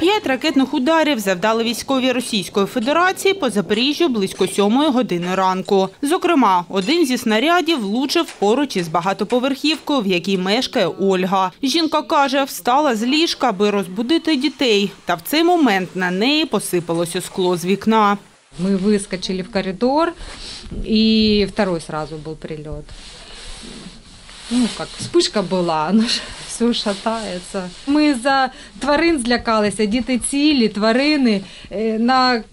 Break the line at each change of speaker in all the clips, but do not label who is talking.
5 ракетних ударів завдали військові Російської Федерації по Запоріжжю близько 7 години ранку. Зокрема, один зі снарядів влучив поруч із багатоповерхівкою, в якій мешкає Ольга. Жінка каже, встала з ліжка, аби розбудити дітей. Та в цей момент на неї посипалося скло з вікна.
Мы выскочили в коридор, и второй сразу был прилет. Ну, как вспышка была, оно ж все шатается. Ми за тварин злякалися, діти цілі, тварини, на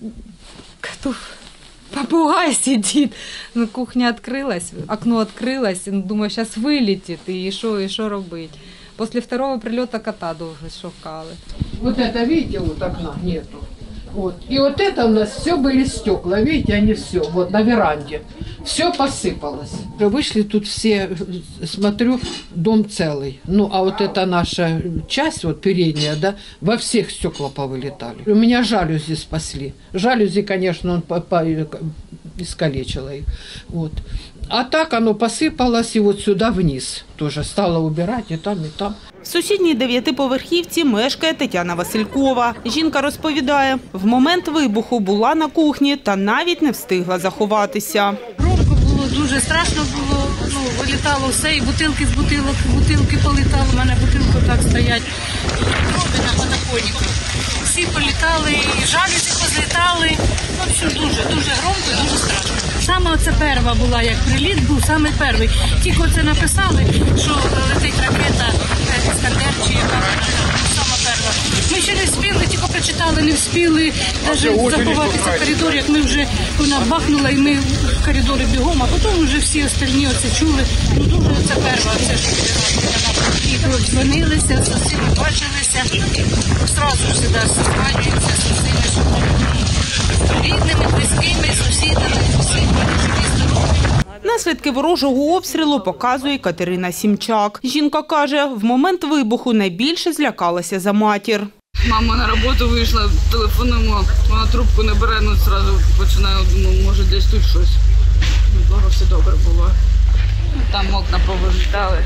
попугай сидит. Ну, кухня открылась, окно открылось, думаю, сейчас вылетит, и что робить. После второго прилета кота довго шукали.
Вот это, видите, вот окна нету. Вот. И вот это у нас все были стекла, видите, они все, вот на веранде. Все посыпалось. Вышли тут все, смотрю, дом целый. Ну, а вот эта наша часть, вот передняя, да, во всех стекла повылетали. У меня жалюзи спасли. Жалюзи, конечно, он искалечило их. Вот. А так оно посыпалось и вот сюда вниз. Тоже стала убирать и там, и там.
В сусідній 9-поверхівці мешкає Тетяна Василькова. Жінка розповідає, в момент вибуху була на кухні та навіть не встигла заховатися.
Громко було, дуже страшно було, вилітало все, і бутилки з бутилки політали, у мене бутилки так стоять, роби на подоконнику. Всі політали, і жалюзі позлітали, в общем, дуже громко, дуже страшно. Саме оце перша була, як приліт був, саме перший. Тільки оце написали, що летить ракета «Іскандер» чи яка саме перша. Ми ще не встигли, тільки прочитали, не встигли навіть заховатися в коридорі, як ми вже, вона бахнула, і ми в коридорі бігом, а потім вже всі остальні оце чули. Ну дуже оце перша, оце ж і дзвонилися, сусіди бачилися, одразу ж сюди созванюються з усіми рідними, близькими, сусідами, всі живі, здорові.
Наслідки ворожого обстрілу показує Катерина Сімчак. Жінка каже, в момент вибуху найбільше злякалася за матір.
Мама на роботу вийшла, телефонуємо, вона трубку не бере, одразу починає, думаю, може десь тут щось. Благо все добре було. Там окна повилітали.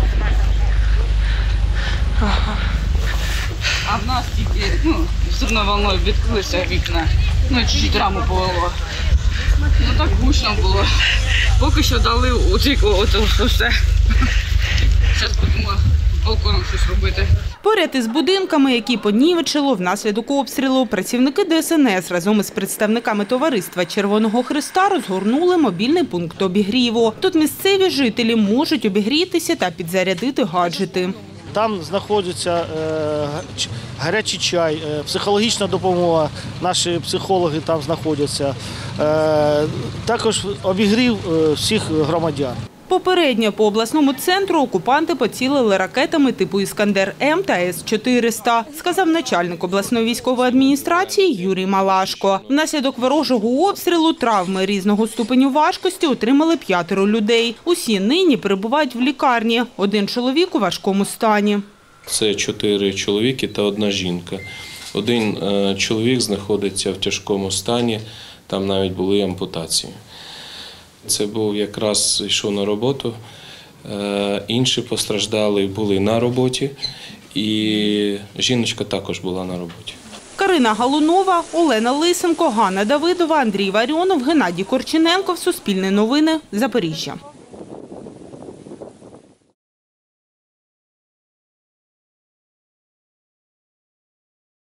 А в нас тільки, взривною волною відкрилися вікна, чуть-чуть раму повело. Так гучно було. Поки що дали ото все. Зараз будемо балконом щось робити.
Поряд із будинками, які понівечило внаслідок обстрілу, працівники ДСНС разом із представниками товариства Червоного Хреста розгорнули мобільний пункт обігріву. Тут місцеві жителі можуть обігрітися та підзарядити гаджети.
Там знаходиться гарячий чай, психологічна допомога, наші психологи там знаходяться. Також обігрів всіх громадян.
Попередньо по обласному центру окупанти поцілили ракетами типу «Іскандер-М» та С-400, сказав начальник обласної військової адміністрації Юрій Малашко. Внаслідок ворожого обстрілу травми різного ступеню важкості отримали 5 людей. Усі нині перебувають в лікарні. 1 чоловік у важкому стані.
Це 4 чоловіки та 1 жінка. 1 чоловік знаходиться в тяжкому стані, там навіть були ампутації. Це був якраз йшов на роботу, інші постраждали були на роботі і жіночка також була на роботі.
Карина Галунова, Олена Лисенко, Ганна Давидова, Андрій Варіонов, Геннадій Корчененко. Суспільне новини. Запоріжжя.